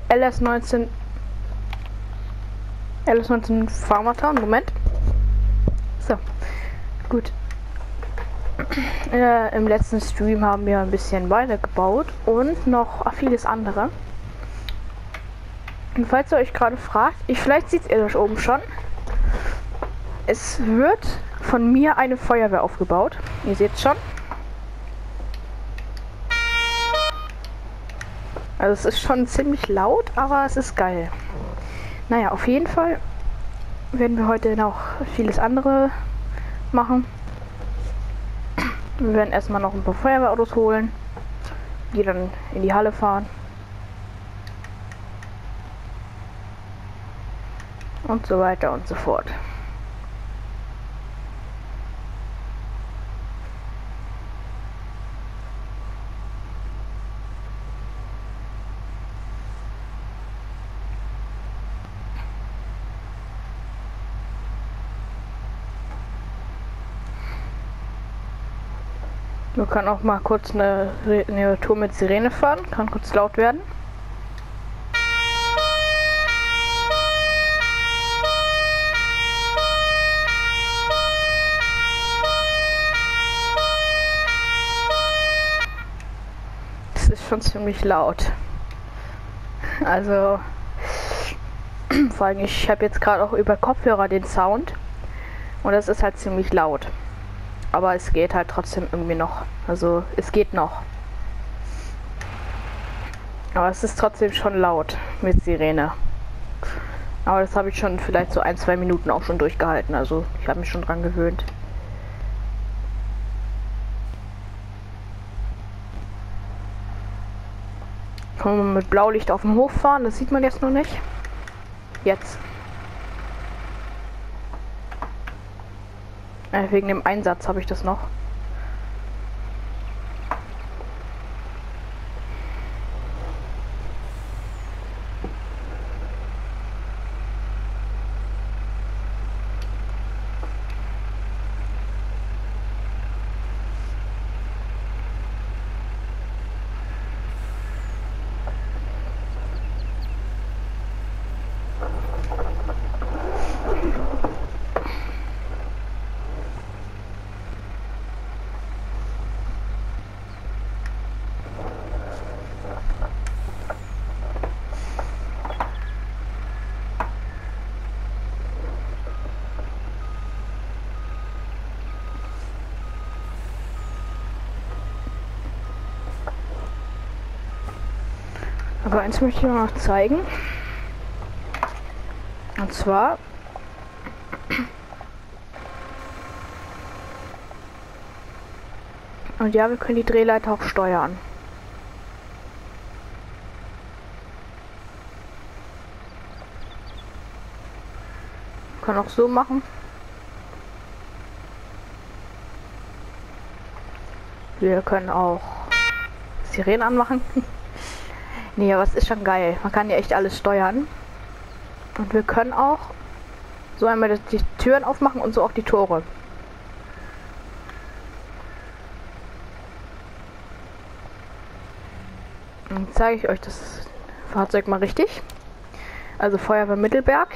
LS19 Farmertown. Moment. So, gut. Im letzten Stream haben wir ein bisschen weitergebaut und noch vieles andere. Und falls ihr euch gerade fragt, vielleicht seht ihr das oben schon. Es wird von mir eine Feuerwehr aufgebaut. Ihr seht schon. Also es ist schon ziemlich laut, aber es ist geil. Naja, auf jeden Fall werden wir heute noch vieles andere machen. Wir werden erstmal noch ein paar Feuerwehrautos holen, die dann in die Halle fahren. Und so weiter und so fort. Wir können auch mal kurz eine Tour mit Sirene fahren, kann kurz laut werden. Das ist schon ziemlich laut. Also, vor allem ich habe jetzt gerade auch über Kopfhörer den Sound und das ist halt ziemlich laut. Aber es geht halt trotzdem irgendwie noch. Also es geht noch. Aber es ist trotzdem schon laut mit Sirene. Aber das habe ich schon vielleicht so 1-2 Minuten auch schon durchgehalten. Also ich habe mich schon dran gewöhnt. Können wir mit Blaulicht auf den Hof fahren? Das sieht man jetzt noch nicht. Jetzt. Wegen dem Einsatz habe ich das noch. Aber eins möchte ich noch zeigen. Und zwar und ja, wir können die Drehleiter auch steuern. Wir können auch so machen. Wir können auch Sirenen anmachen. Nee, aber es ist schon geil. Man kann ja echt alles steuern. Und wir können auch so einmal die Türen aufmachen und so auch die Tore. Dann zeige ich euch das Fahrzeug mal richtig. Also Feuerwehr Mittelberg.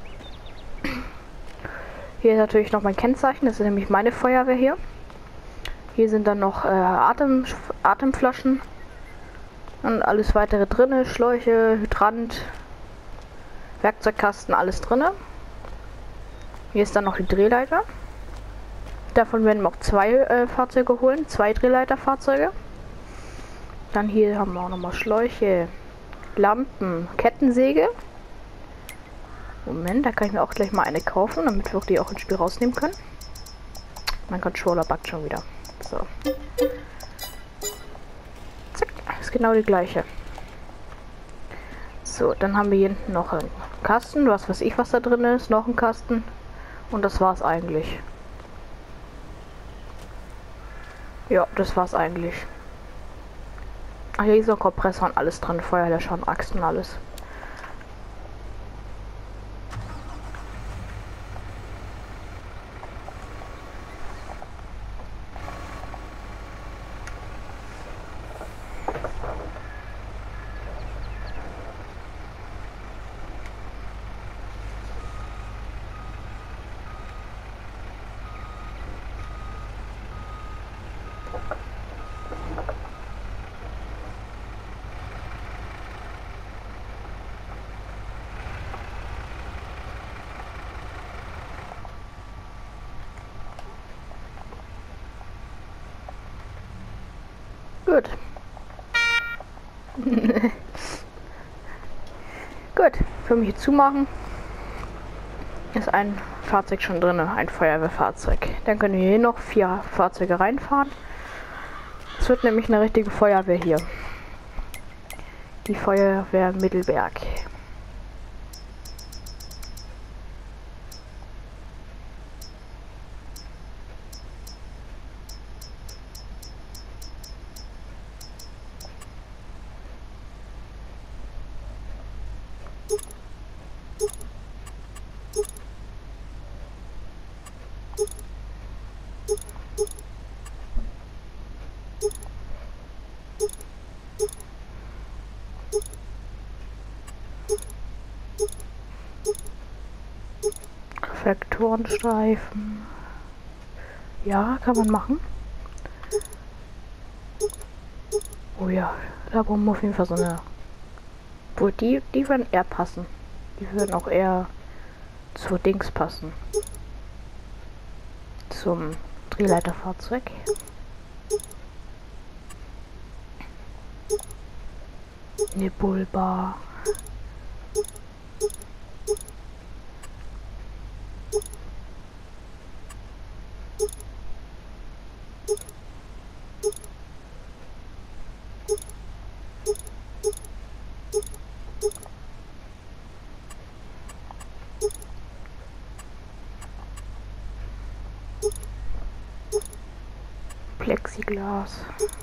Hier ist natürlich noch mein Kennzeichen. Das ist nämlich meine Feuerwehr hier. Hier sind dann noch Atemflaschen. Und alles weitere drinne, Schläuche, Hydrant, Werkzeugkasten, alles drinne. Hier ist dann noch die Drehleiter. Davon werden wir auch 2 Fahrzeuge holen, 2 Drehleiterfahrzeuge. Dann hier haben wir auch nochmal Schläuche, Lampen, Kettensäge. Moment, da kann ich mir auch gleich mal eine kaufen, damit wir die auch ins Spiel rausnehmen können. Mein Controller backt schon wieder. So. Ist genau die gleiche. So, dann haben wir hier hinten noch einen Kasten, was weiß ich, was da drin ist, noch ein Kasten und das war's eigentlich. Ja, das war's eigentlich. Ach, hier ist auch Kompressor und alles dran, Feuerlöscher und Axt und alles. Gut. Gut, für mich zumachen. Ist ein Fahrzeug schon drin, ein Feuerwehrfahrzeug. Dann können wir hier noch 4 Fahrzeuge reinfahren. Es wird nämlich eine richtige Feuerwehr hier. Die Feuerwehr Mittelberg. Reflektorenstreifen. Ja, kann man machen. Oh ja, da brauchen wir auf jeden Fall so eine. Wo die würden eher passen. Die würden auch eher zu Dings passen. Zum Drehleiterfahrzeug. Nippelbar. Plexiglas.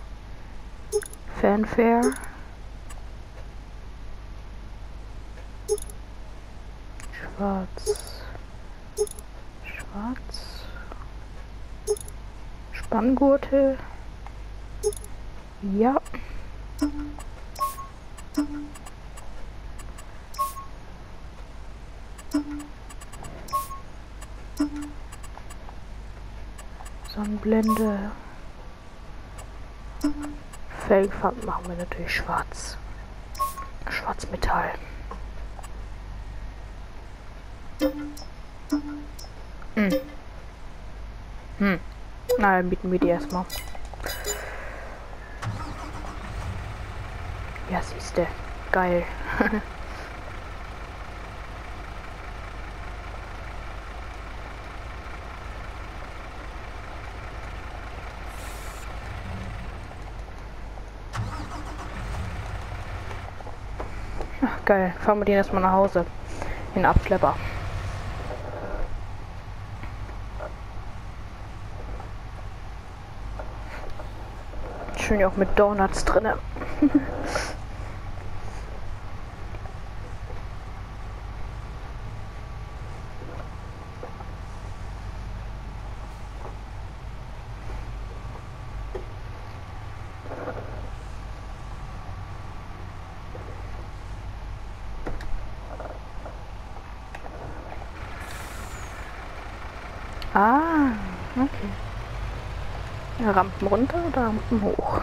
Fanfare. Schwarz. Schwarz. Spanngurte. Ja. Sonnenblende. Felgenfarben machen wir natürlich schwarz. Schwarzmetall. Na, dann bieten wir die erstmal. Ja, siehste. Geil. Ach, geil. Fahren wir den erstmal nach Hause. In den Abschlepper. Schön auch mit Donuts drinne. Ah, okay. Rampen runter oder Rampen hoch?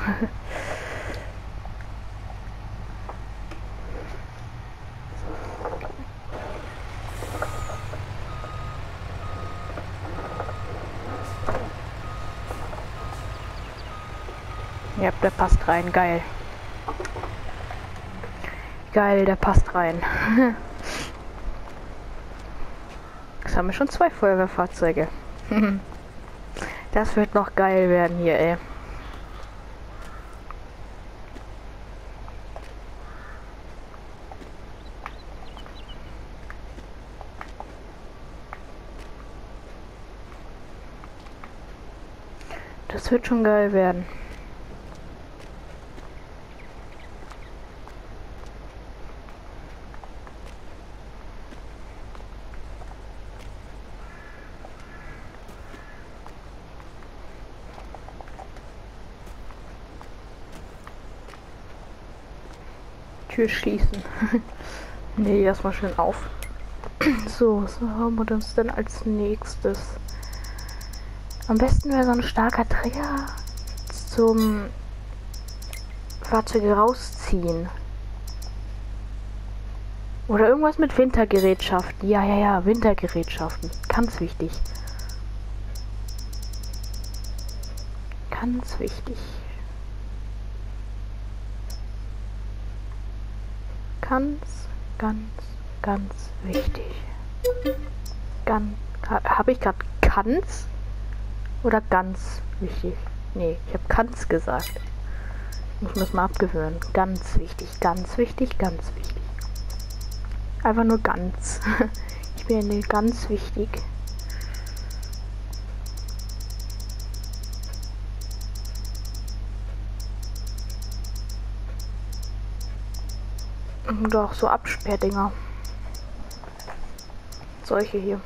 Ja, der passt rein, geil. Geil, der passt rein. Jetzt haben wir schon 2 Feuerwehrfahrzeuge. Das wird noch geil werden hier, ey. Das wird schon geil werden. Tür schließen. Nee, erstmal schön auf. So, was haben wir uns denn als nächstes? Am besten wäre so ein starker Trigger zum Fahrzeuge rausziehen. Oder irgendwas mit Wintergerätschaften. Ja, Wintergerätschaften. Ganz wichtig. Ganz wichtig. ganz, ganz wichtig. Habe ich gerade ganz oder ganz wichtig? Nee, ich habe ganz gesagt. Ich muss mal abgewöhnen. Ganz wichtig, ganz wichtig, ganz wichtig. Einfach nur ganz. Ich bin ganz wichtig. Oder auch so Absperrdinger. Solche hier.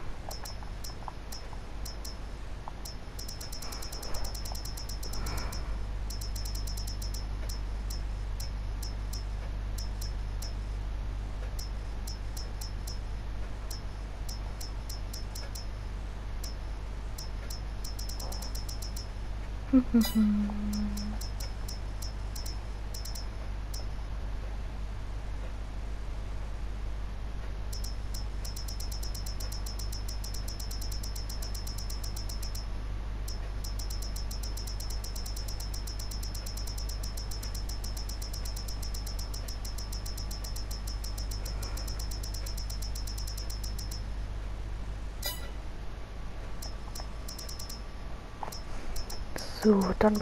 So, dann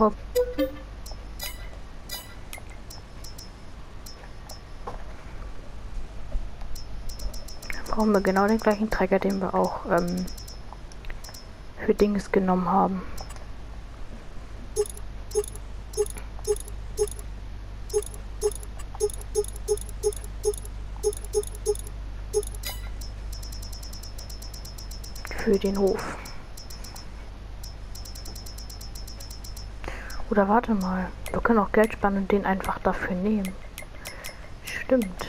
brauchen wir genau den gleichen Träger, den wir auch für Dings genommen haben. Für den Hof. Oder warte mal, wir können auch Geld sparen und den einfach dafür nehmen. Stimmt.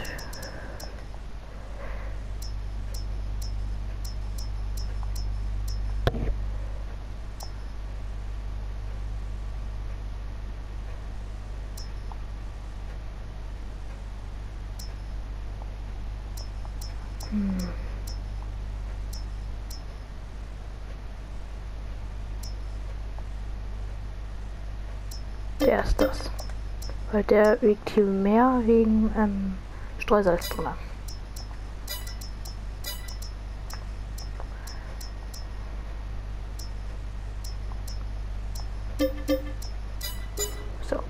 Der ist das. Weil der wiegt hier mehr wegen Streusalz drin. So.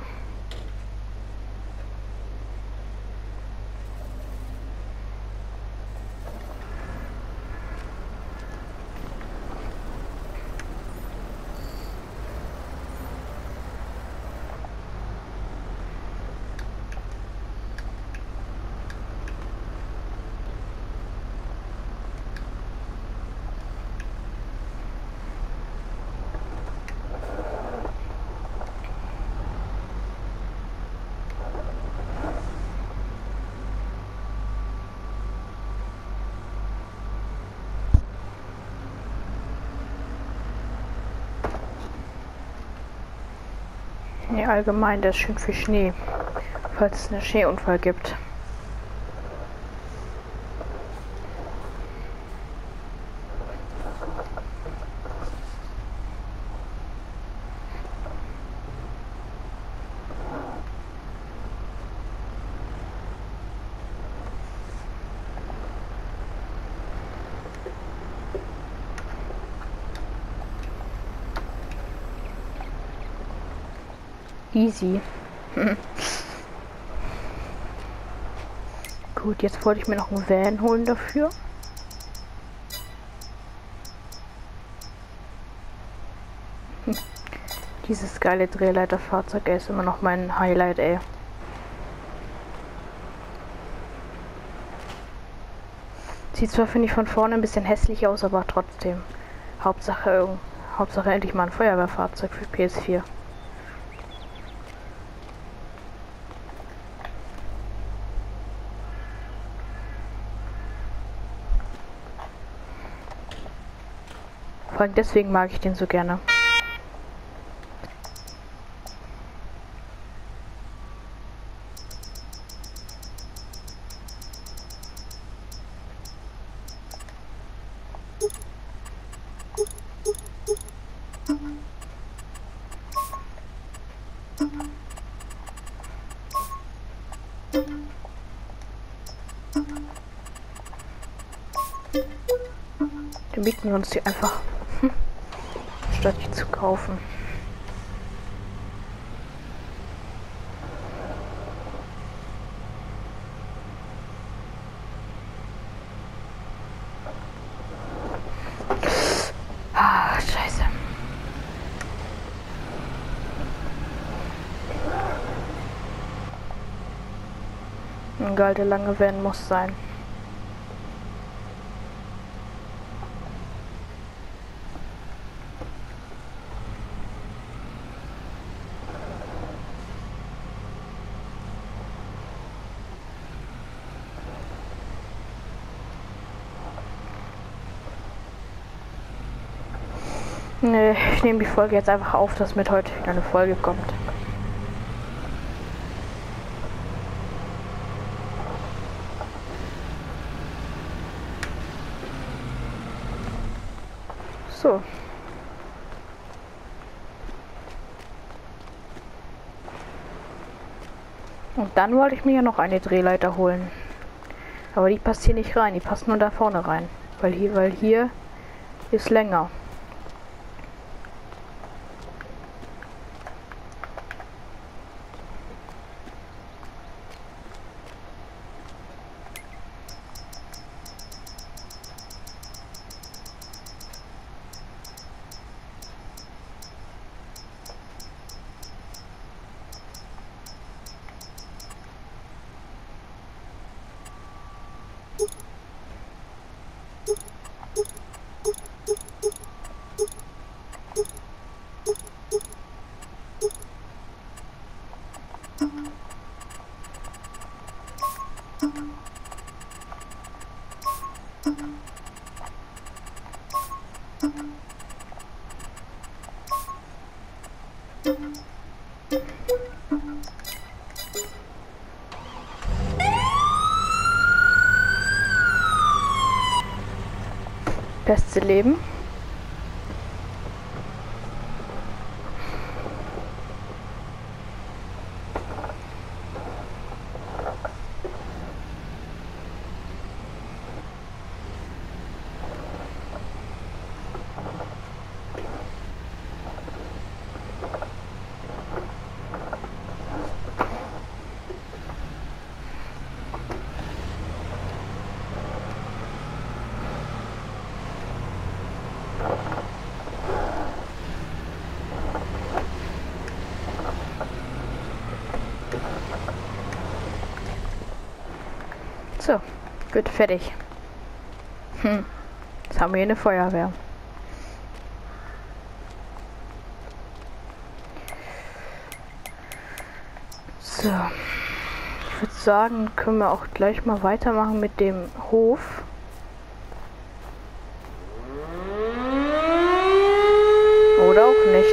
Nee, allgemein, der ist schön für Schnee, falls es einen Schneeunfall gibt. Easy. Gut, jetzt wollte ich mir noch einen Van holen dafür. Dieses geile Drehleiterfahrzeug ist immer noch mein Highlight, ey. Sieht zwar, finde ich, von vorne ein bisschen hässlich aus, aber trotzdem. Hauptsache endlich mal ein Feuerwehrfahrzeug für PS4. Vor allem deswegen mag ich den so gerne. Dann mieten wir uns die einfach, statt die zu kaufen. Ah, scheiße. Ein Galt, der lange werden muss sein. Nee, ich nehme die Folge jetzt einfach auf, dass mit heute wieder eine Folge kommt. So. Und dann wollte ich mir ja noch eine Drehleiter holen. Aber die passt hier nicht rein, die passt nur da vorne rein. Weil hier ist länger. Beste Leben. So, gut, fertig. Jetzt haben wir hier eine Feuerwehr. So, ich würde sagen, können wir auch gleich mal weitermachen mit dem Hof. Oder auch nicht.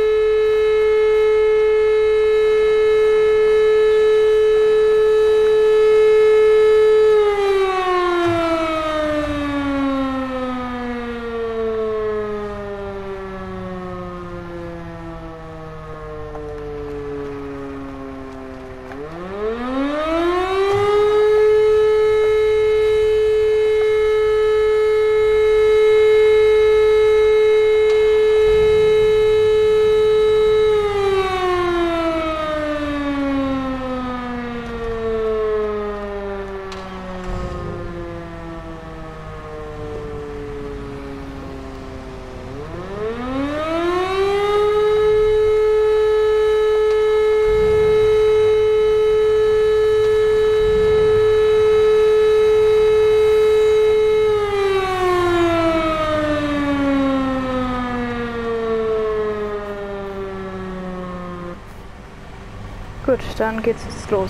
Gut, dann geht's jetzt los.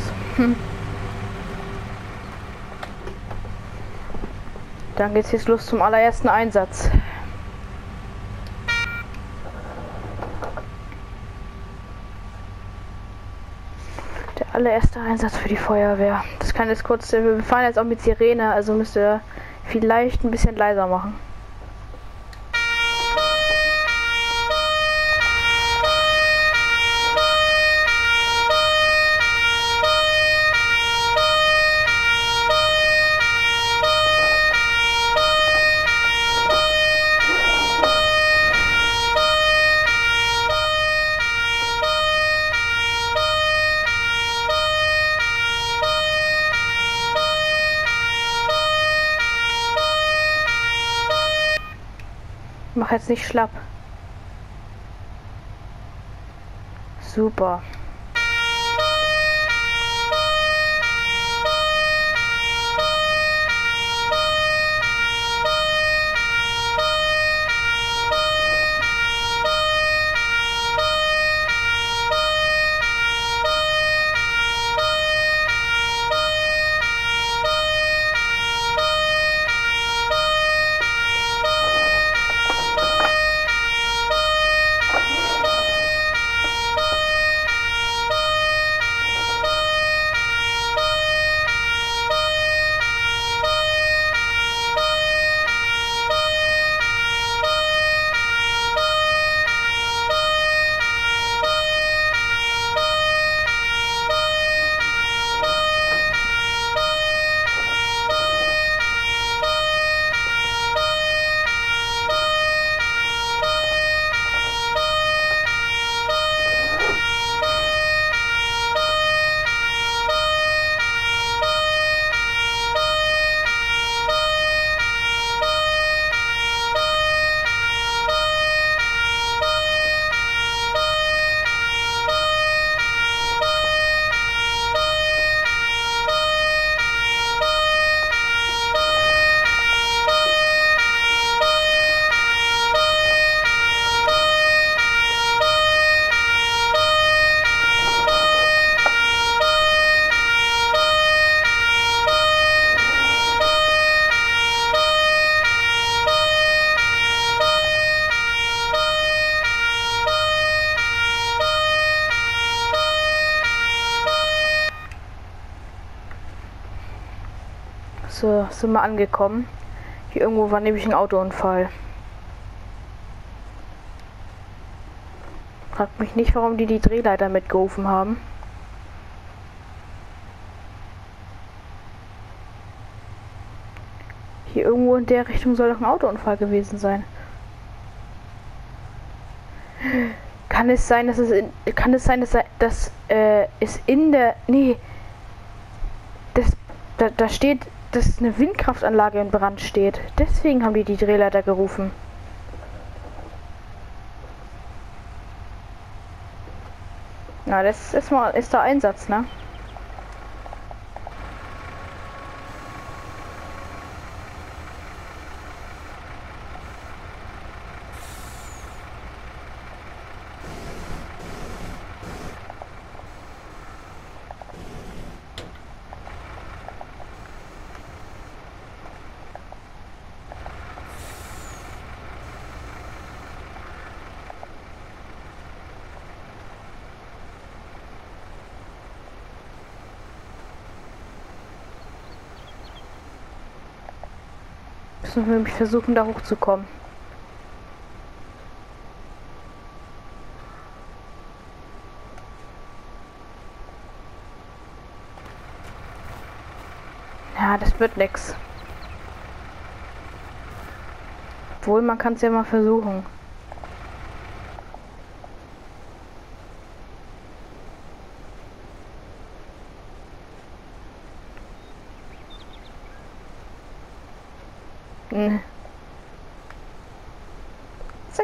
Dann geht's jetzt los zum allerersten Einsatz. Der allererste Einsatz für die Feuerwehr. Das kann jetzt kurz, wir fahren jetzt auch mit Sirene, also müsst ihr vielleicht ein bisschen leiser machen. Mach jetzt nicht schlapp. Super. So, sind wir angekommen. Hier irgendwo war nämlich ein Autounfall. Fragt mich nicht, warum die Drehleiter mitgerufen haben. Hier irgendwo in der Richtung soll doch ein Autounfall gewesen sein. Kann es sein, dass es in der... Nee. Da steht, dass eine Windkraftanlage in Brand steht. Deswegen haben die Drehleiter gerufen. Na, das ist der Einsatz, ne? Müssen wir nämlich versuchen, da hochzukommen. Ja, das wird nix. Obwohl, man kann es ja mal versuchen. Zack.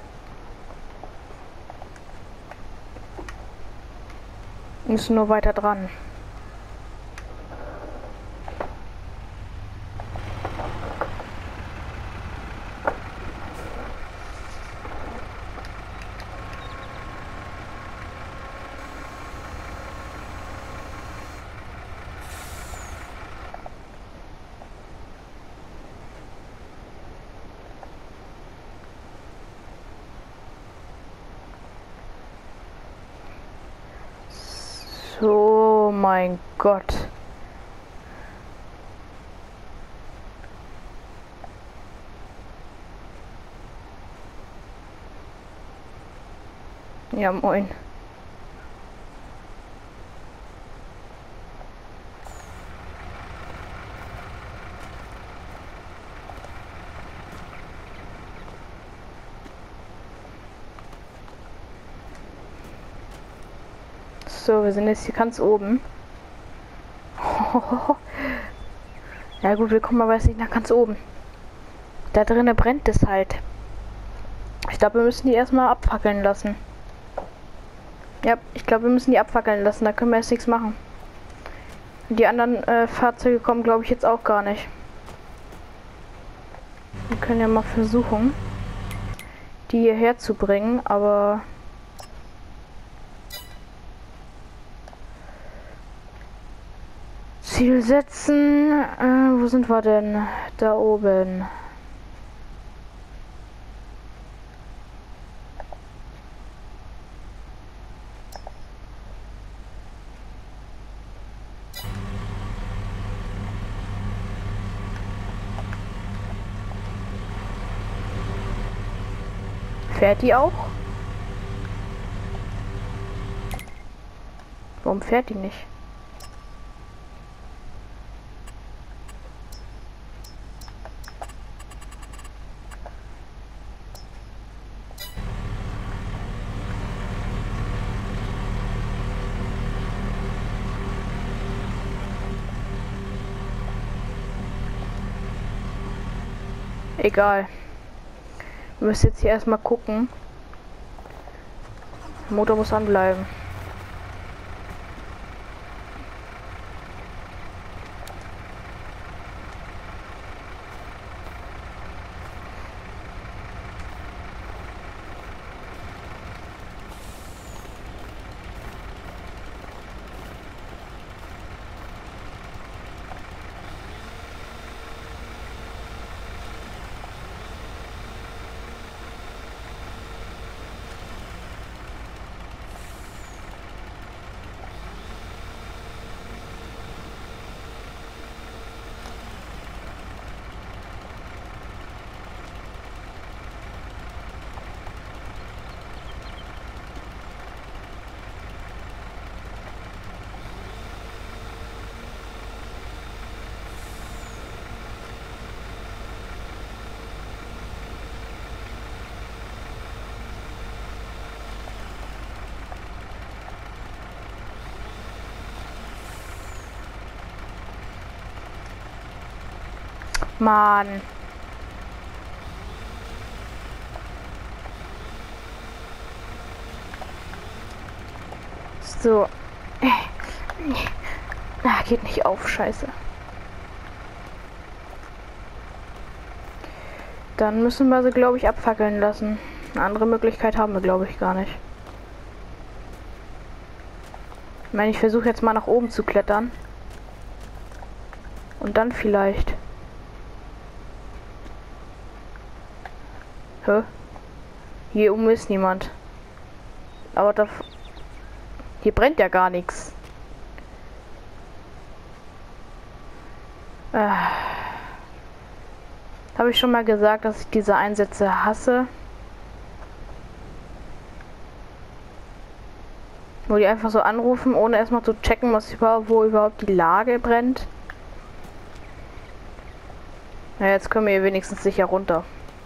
Müssen nur weiter dran. So, mein Gott. Ja, moin. So, wir sind jetzt hier ganz oben. Ja gut, wir kommen aber jetzt nicht nach ganz oben. Da drinnen brennt es halt. Ich glaube, wir müssen die erstmal abfackeln lassen. Ja, ich glaube, wir müssen die abfackeln lassen. Da können wir jetzt nichts machen. Die anderen Fahrzeuge kommen, glaube ich, jetzt auch gar nicht. Wir können ja mal versuchen, die hierher zu bringen, aber... Ziel setzen. Wo sind wir denn? Da oben. Fährt die auch? Warum fährt die nicht? Egal. Wir müssen jetzt hier erstmal gucken. Der Motor muss anbleiben. Mann. So. Geht nicht auf, scheiße. Dann müssen wir sie, glaube ich, abfackeln lassen. Eine andere Möglichkeit haben wir, glaube ich, gar nicht. Ich meine, ich versuche jetzt mal nach oben zu klettern. Und dann vielleicht. Hä? Hier oben ist niemand. Aber da... Hier brennt ja gar nichts. Habe ich schon mal gesagt, dass ich diese Einsätze hasse? Wo die einfach so anrufen, ohne erstmal zu checken, wo überhaupt die Lage brennt. Na, jetzt können wir hier wenigstens sicher runter.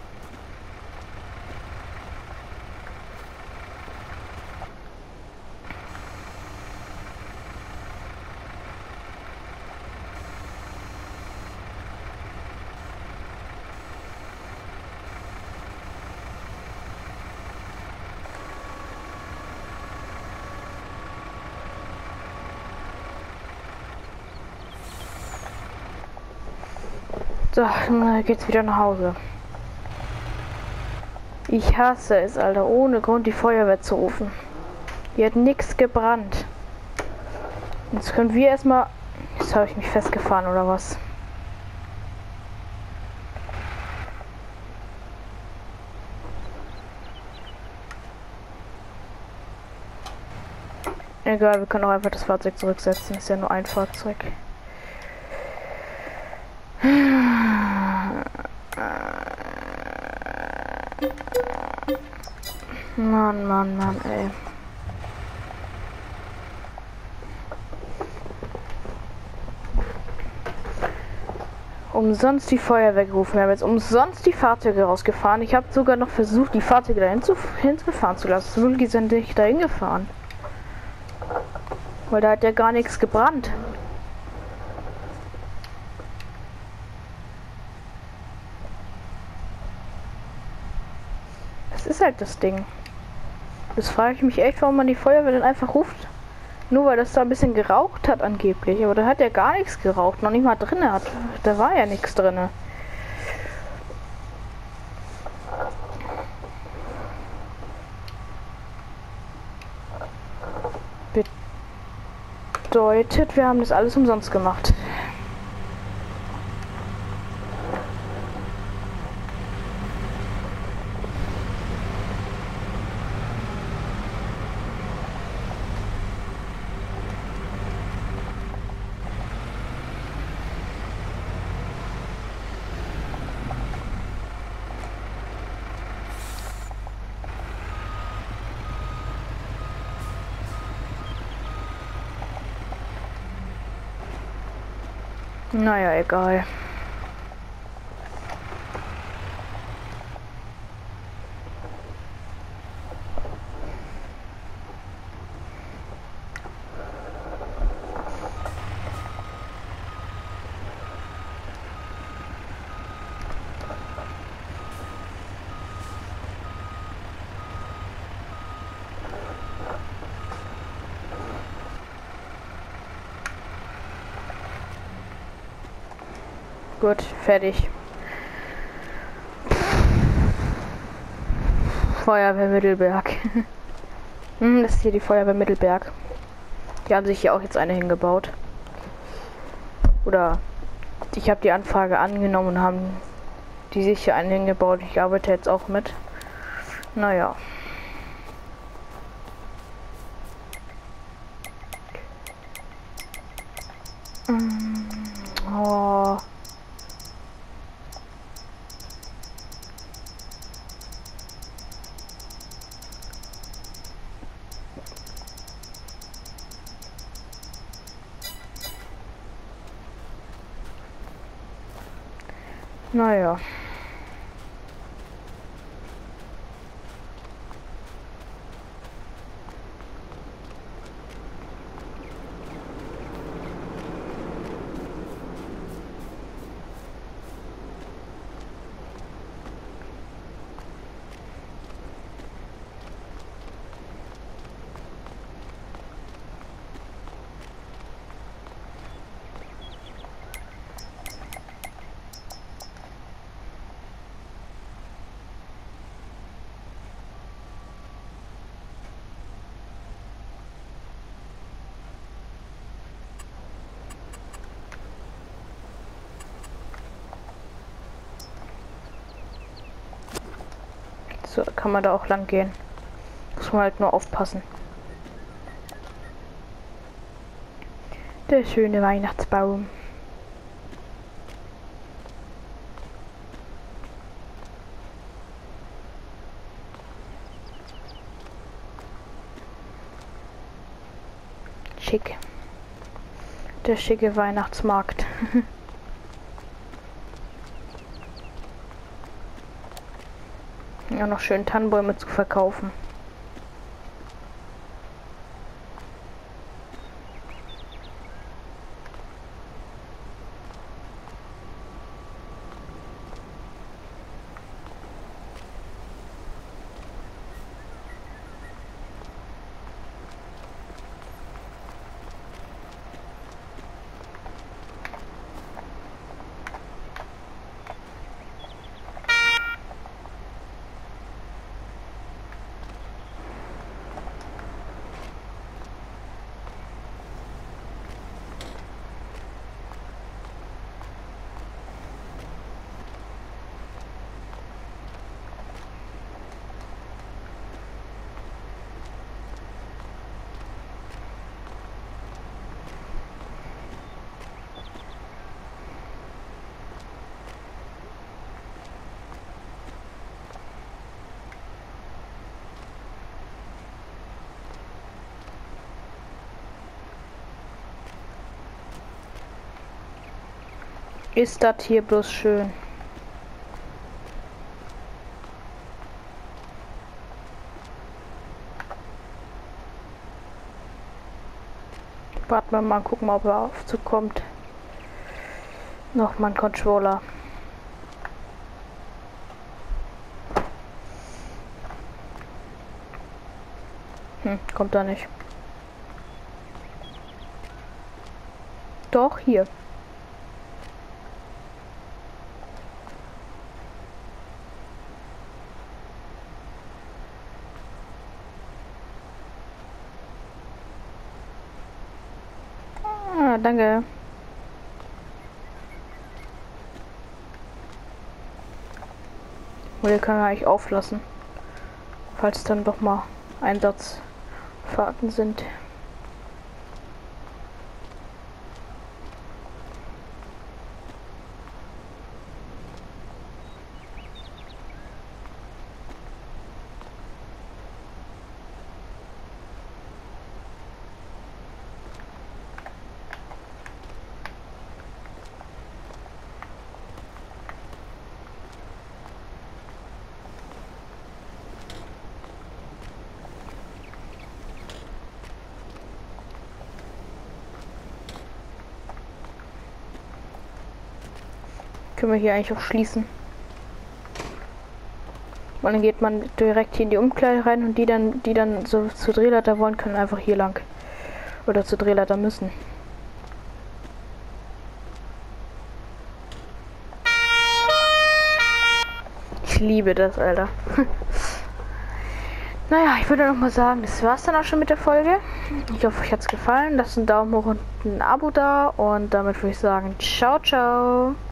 So, dann geht's wieder nach Hause. Ich hasse es, Alter, ohne Grund die Feuerwehr zu rufen. Hier hat nichts gebrannt. Jetzt können wir erstmal... Jetzt habe ich mich festgefahren, oder was? Egal, wir können auch einfach das Fahrzeug zurücksetzen. Ist ja nur ein Fahrzeug. Mann, ey. Umsonst die Feuerwehr gerufen. Wir haben jetzt umsonst die Fahrzeuge rausgefahren. Ich habe sogar noch versucht, die Fahrzeuge dahin hingefahren zu lassen. Zum Glück sind nicht dahin gefahren. Weil da hat ja gar nichts gebrannt. Das ist halt das Ding. Das frage ich mich echt, warum man die Feuerwehr dann einfach ruft. Nur weil das da ein bisschen geraucht hat angeblich. Aber da hat er gar nichts geraucht. Noch nicht mal drin hat. Da war ja nichts drin. Bedeutet, wir haben das alles umsonst gemacht. Naja, egal. Gut, fertig. Feuerwehr Mittelberg. Das ist hier die Feuerwehr Mittelberg. Die haben sich hier auch jetzt eine hingebaut. Oder ich habe die Anfrage angenommen und haben die sich hier eine hingebaut. Ich arbeite jetzt auch mit. Naja. Oh. Naja. So kann man da auch lang gehen. Muss man halt nur aufpassen. Der schöne Weihnachtsbaum. Schick. Der schicke Weihnachtsmarkt. Ja, noch schön Tannenbäume zu verkaufen. Ist das hier bloß schön. Warten wir mal, gucken, ob er aufzukommt. Noch mal ein Controller. Kommt da nicht. Doch, hier. Ah, danke. Oder können wir eigentlich auflassen, falls dann doch mal Einsatzfahrten sind. Können wir hier eigentlich auch schließen. Und dann geht man direkt hier in die Umkleide rein und die dann so zur Drehleiter wollen, können einfach hier lang. Oder zur Drehleiter müssen. Ich liebe das, Alter. Naja, ich würde noch mal sagen, das war's dann auch schon mit der Folge. Ich hoffe, euch hat's gefallen. Lasst einen Daumen hoch und ein Abo da. Und damit würde ich sagen, ciao, ciao.